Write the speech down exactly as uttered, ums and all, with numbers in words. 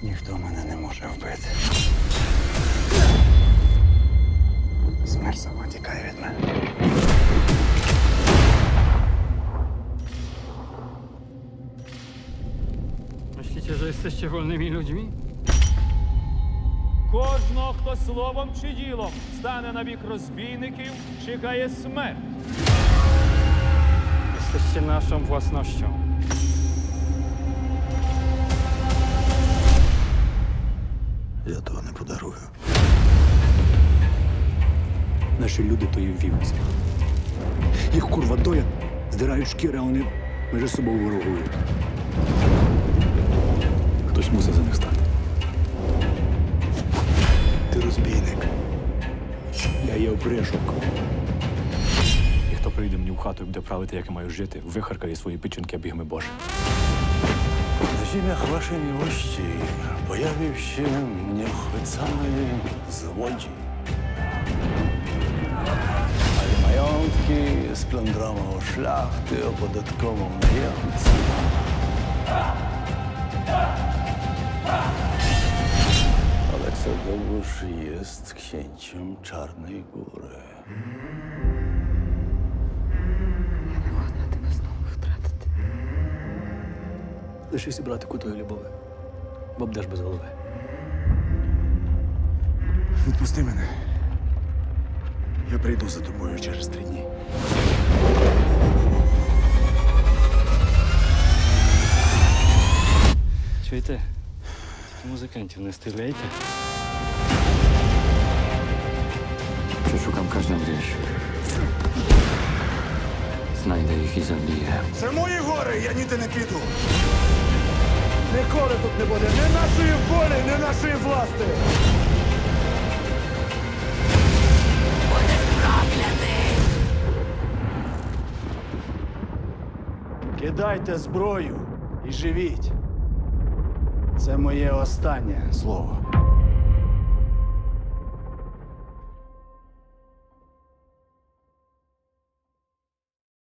Ніхто мене не може вбити. Смерть сама тікає від мене. Myślicie, że jesteście wolnymi ludźmi? Кожного, хто словом чи ділом стане на бік розбійників, чекає смерть. Jesteście naszą własnością. Я того не подарую. Наші люди то є вівці. Їх курва доять, здирають шкіри, а вони між собою ворогують. Хтось мусить за них стати. Ти розбійник. Я є опришок. І хто прийде мені в хату і буде правити, як я маю жити, вихаркає свої печінки бігми Боже. На ziemiach waszej miłości pojawił się nieochwycony złodziej. Ale majątki splądrował szlachty, opodatkował najemców. Aleksandeusz jest księciem Czarnej Góry. Я не могла тебе знову втратити. Лишися братику тої любові, бо будеш без голови. Відпусти мене. Я прийду за тобою через три дні. Чуєте? Музикантів не стріляйте. Przeszukam każdą wieś. Znajdę ich i zabiję. Це мої гори, я ніде не піду. Ніколи тут не буде ні нашої волі, ні нашої власти. Кидайте зброю і живіть. Це моє останнє слово.